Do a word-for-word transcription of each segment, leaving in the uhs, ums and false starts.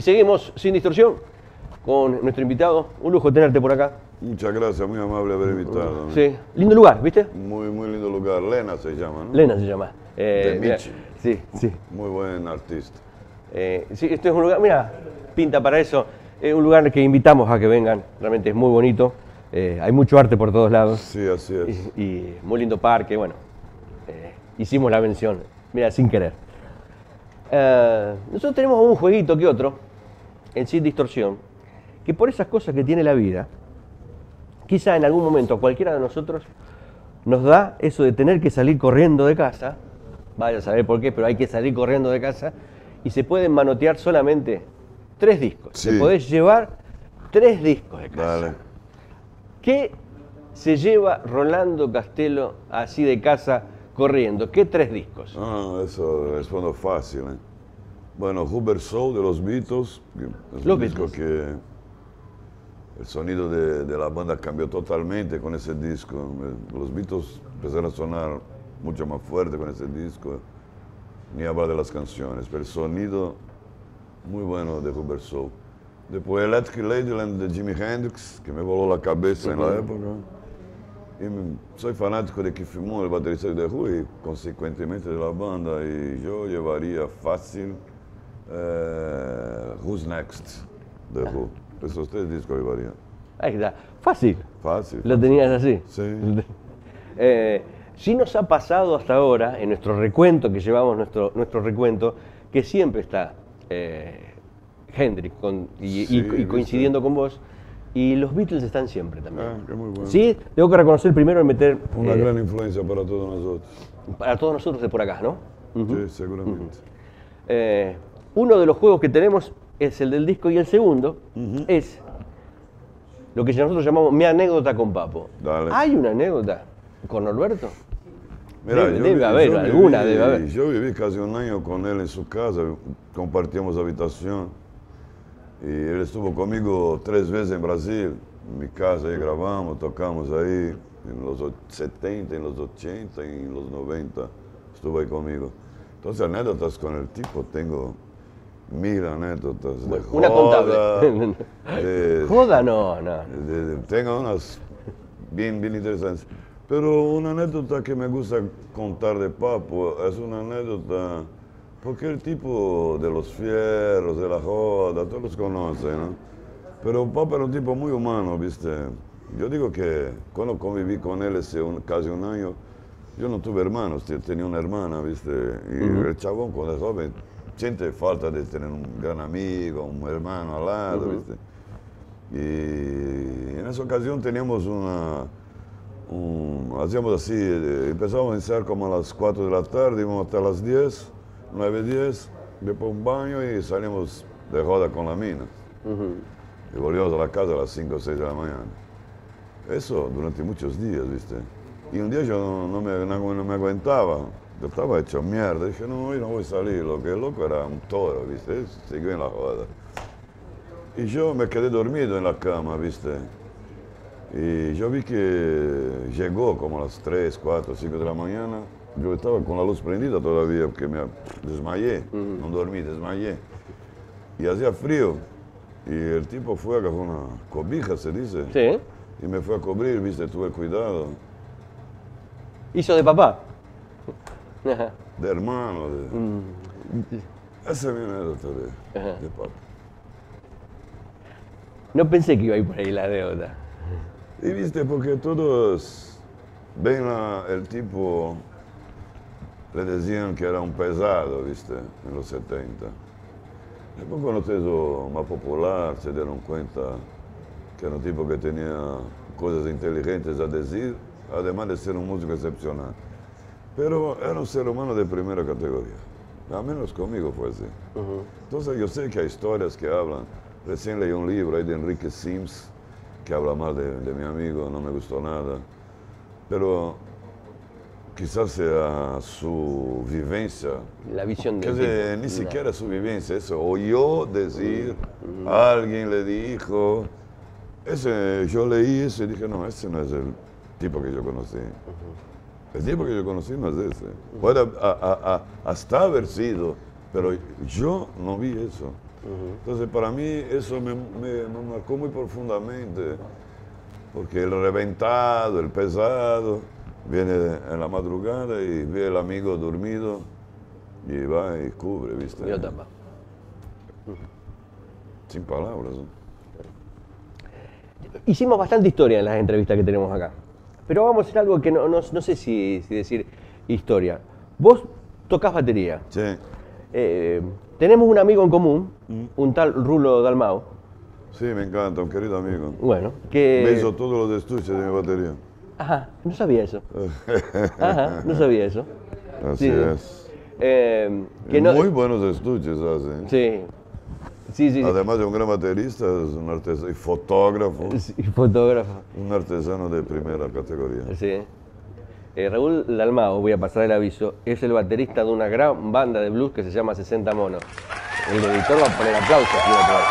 seguimos sin distorsión con nuestro invitado. Un lujo tenerte por acá. Muchas gracias, muy amable haber invitado. Sí, lindo lugar, ¿viste? Muy, muy lindo lugar. Lena se llama, ¿no? Lena se llama. Eh, de Michi. Sí, sí. Muy buen artista. Eh, sí, este es un lugar, mira, pinta para eso. Es un lugar que invitamos a que vengan. Realmente es muy bonito. Eh, hay mucho arte por todos lados. Sí, así es. Y, y muy lindo parque. Bueno, eh, hicimos la mención. Mira, sin querer. Eh, nosotros tenemos un jueguito que otro, en Sin Distorsión, que por esas cosas que tiene la vida, quizá en algún momento cualquiera de nosotros nos da eso de tener que salir corriendo de casa, vaya a saber por qué, pero hay que salir corriendo de casa, y se pueden manotear solamente tres discos. Sí. Te podés llevar tres discos de casa. Dale. ¿Qué se lleva Rolando Castelo así de casa corriendo? ¿Qué tres discos? Ah, eso respondo fácil. ¿eh? Bueno, Rubber Soul de los Beatles, es Los un disco Beatles. que el sonido de, de la banda cambió totalmente con ese disco. Los Beatles empezaron a sonar mucho más fuerte con ese disco, ni hablar de las canciones, pero el sonido muy bueno de Rubber Soul. Después Electric Ladyland de Jimi Hendrix, que me voló la cabeza en la época. Y me- soy fanático de Keith Moon, el baterista de The Who, y consecuentemente de la banda. Y yo llevaría fácil eh, Who's Next de The Who. Esos tres discos llevaría. Ahí está. Fácil. Fácil. Lo tenías así. Sí. Eh, sí nos ha pasado hasta ahora, en nuestro recuento, que llevamos nuestro, nuestro recuento, que siempre está eh, Hendrix con- y, y- Sí, y viste. coincidiendo con vos, y los Beatles están siempre también. Ah, qué muy bueno. Sí, tengo que reconocer primero en meter Una eh, gran influencia para todos nosotros. para todos nosotros de por acá, ¿no? Sí, seguramente. Eh, uno de los juegos que tenemos es el del disco y el segundo es lo que nosotros llamamos mi anécdota con Papo. Dale. ¿Hay una anécdota con Norberto? Mira, Debe- yo debe vi- haber, yo alguna viví- debe haber. Yo viví casi un año con él en su casa, compartíamos habitación. Y él estuvo conmigo tres veces en Brasil, en mi casa, ahí grabamos, tocamos ahí, en los o- setenta, en los ochenta y en los noventa, estuvo ahí conmigo. Entonces, anécdotas con el tipo, tengo mil anécdotas de Una joda, contable. de- Joda, no, no. de- de- tengo unas bien, bien interesantes. Pero una anécdota que me gusta contar de Papo es una anécdota, porque el tipo de los fierros, de la joda, todos los conocen, ¿no? Pero Papo era un tipo muy humano, ¿viste? Yo digo que cuando conviví con él hace un- casi un año, yo no tuve hermanos, te- tenía una hermana, ¿viste? Y el chabón cuando es joven siente falta de tener un gran amigo, un hermano al lado, ¿viste? Y en esa ocasión teníamos una, un- hacíamos así, eh, empezamos a ensayar como a las cuatro de la tarde, íbamos hasta las diez, nueve, diez, después un baño y salimos de joda con la mina. Y volvíamos a la casa a las cinco o seis de la mañana. Eso durante muchos días, ¿viste? Y un día yo no, no me, no- no me aguantaba, yo estaba hecho mierda, dije, no, hoy no voy a salir, lo que el loco era un toro, ¿viste? Siguió en la joda. Y yo me quedé dormido en la cama, ¿viste? Y yo vi que llegó como a las tres, cuatro, cinco de la mañana. Yo estaba con la luz prendida todavía porque me desmayé, no dormí, desmayé. Y hacía frío. Y el tipo fue, agarró una cobija, se dice. Sí. Y me fue a cubrir, ¿viste? Tuve cuidado. Hizo de papá. Ajá. De hermano. De... Esa es mi anécdota de, Ajá. de papá. No pensé que iba a ir por ahí la deuda. Y viste, porque todos ven a- el tipo, le decían que era un pesado, viste, en los setenta. Después cuando se hizo más popular, se dieron cuenta que era un tipo que tenía cosas inteligentes a decir, además de ser un músico excepcional. Pero era un ser humano de primera categoría, al menos conmigo fue así. Entonces yo sé que hay historias que hablan, recién leí un libro ahí de Enrique Sims, que habla mal de, de mi amigo, no me gustó nada, pero quizás sea su vivencia, La visión que del de- tipo. ni siquiera su vivencia, eso oyó decir, alguien le dijo, ese, yo leí eso y dije, no, ese no es el tipo que yo conocí. El tipo que yo conocí no es ese. Puede a- a- a- hasta haber sido, pero yo no vi eso. Uh-huh. Entonces para mí eso me, me, me marcó muy profundamente, porque el reventado, el pesado, viene en la madrugada y ve al amigo dormido y va y cubre, ¿viste? Yo tapa. Sin palabras, ¿no? Hicimos bastante historia en las entrevistas que tenemos acá, pero vamos a hacer algo que no, no, no sé si, si decir historia. Vos tocás batería. Sí. Eh, tenemos un amigo en común, mm. un tal Rulo Dalmau. Sí, me encanta, un querido amigo. Bueno, que... Me hizo todos los estuches de mi batería. Ajá, no sabía eso. Ajá, no sabía eso. Así sí. es. Eh, que no... Muy buenos estuches hace. Sí. Sí, sí, Además de un gran baterista, es un artesano y fotógrafo. Sí, fotógrafo. Un artesano de primera categoría. Sí. Eh, Raúl Dalmau, voy a pasar el aviso, es el baterista de una gran banda de blues que se llama sesenta Monos. El editor va a poner aplausos aquí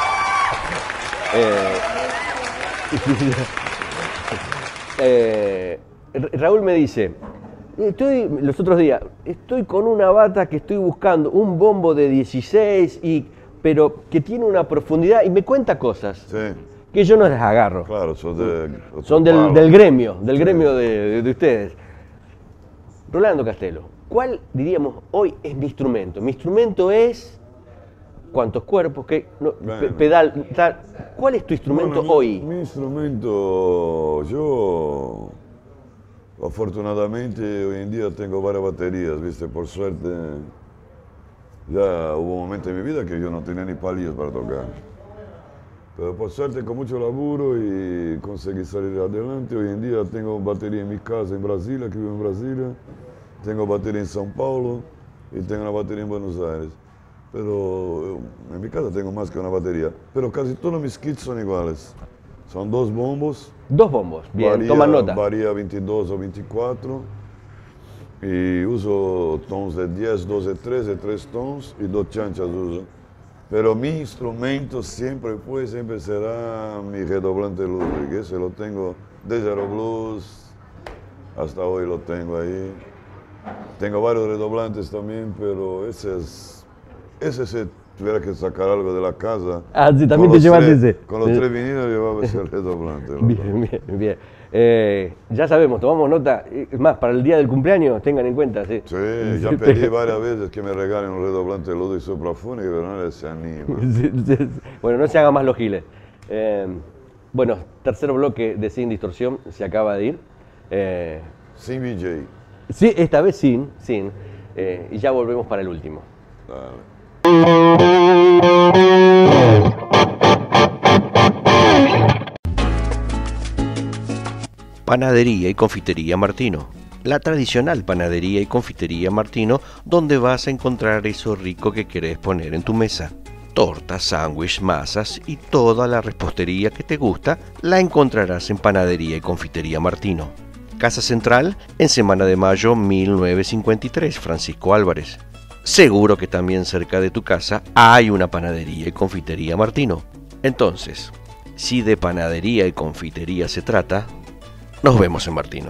atrás. Eh, eh, Raúl me dice, estoy, los otros días, estoy con una bata que estoy buscando, un bombo de dieciséis, y, pero que tiene una profundidad y me cuenta cosas. Sí. Que yo no las agarro. Claro, son, de, son del, del gremio, del sí. gremio de, de, de ustedes. Rolando Castelo, ¿cuál diríamos hoy es mi instrumento? Mi instrumento es cuántos cuerpos, qué no, bueno. pedal, tal. ¿Cuál es tu instrumento bueno, hoy? Mi, mi instrumento, yo afortunadamente hoy en día tengo varias baterías, viste, por suerte. Ya hubo un momento en mi vida que yo no tenía ni palillos para tocar. Pero por suerte, con mucho laburo y conseguí salir adelante. Hoy en día tengo batería en mi casa en Brasilia, que vivo en Brasilia. Tengo batería en São Paulo y tengo una batería en Buenos Aires. Pero en mi casa tengo más que una batería. Pero casi todos mis kits son iguales. Son dos bombos. Dos bombos, bien, varía, toma nota. Varía veintidós o veinticuatro. Y uso tons de diez, doce, trece, tres tons y dos chanchas uso. Pero mi instrumento siempre fue, siempre será mi redoblante Ludwig. Ese lo tengo desde Aero Blues hasta hoy lo tengo ahí. Tengo varios redoblantes también, pero ese es, ese si tuviera que sacar algo de la casa. Ah, sí, también te llevas ese. Con los sí. tres vinilos llevaba ese redoblante. Bien, bien, bien. Eh, ya sabemos, tomamos nota. Es más, para el día del cumpleaños, tengan en cuenta. Sí, sí ya pedí varias veces que me regalen un redoblante de Ludwig Soprafónico, pero nadie se anima. Sí, sí, sí. Bueno, no se hagan más los giles. Eh, bueno, tercer bloque de Sin Distorsión se acaba de ir. Eh, sin V J. Sí, esta vez sin, sin. Eh, y ya volvemos para el último. Dale. Panadería y Confitería Martino. La tradicional panadería y confitería Martino, donde vas a encontrar eso rico que querés poner en tu mesa. Tortas, sándwich, masas y toda la repostería que te gusta la encontrarás en Panadería y Confitería Martino. Casa Central, en Semana de Mayo mil novecientos cincuenta y tres, Francisco Álvarez. Seguro que también cerca de tu casa hay una panadería y confitería Martino. Entonces, si de panadería y confitería se trata, nos vemos en Martino.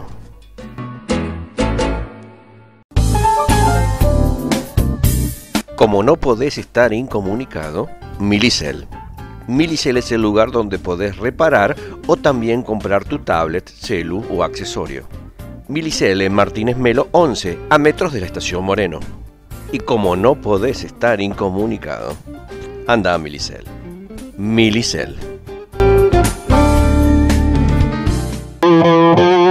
Como no podés estar incomunicado, Milicel. Milicel es el lugar donde podés reparar o también comprar tu tablet, celu o accesorio. Milicel en Martínez Melo once, a metros de la estación Moreno. Y como no podés estar incomunicado, anda a Milicel. Milicel.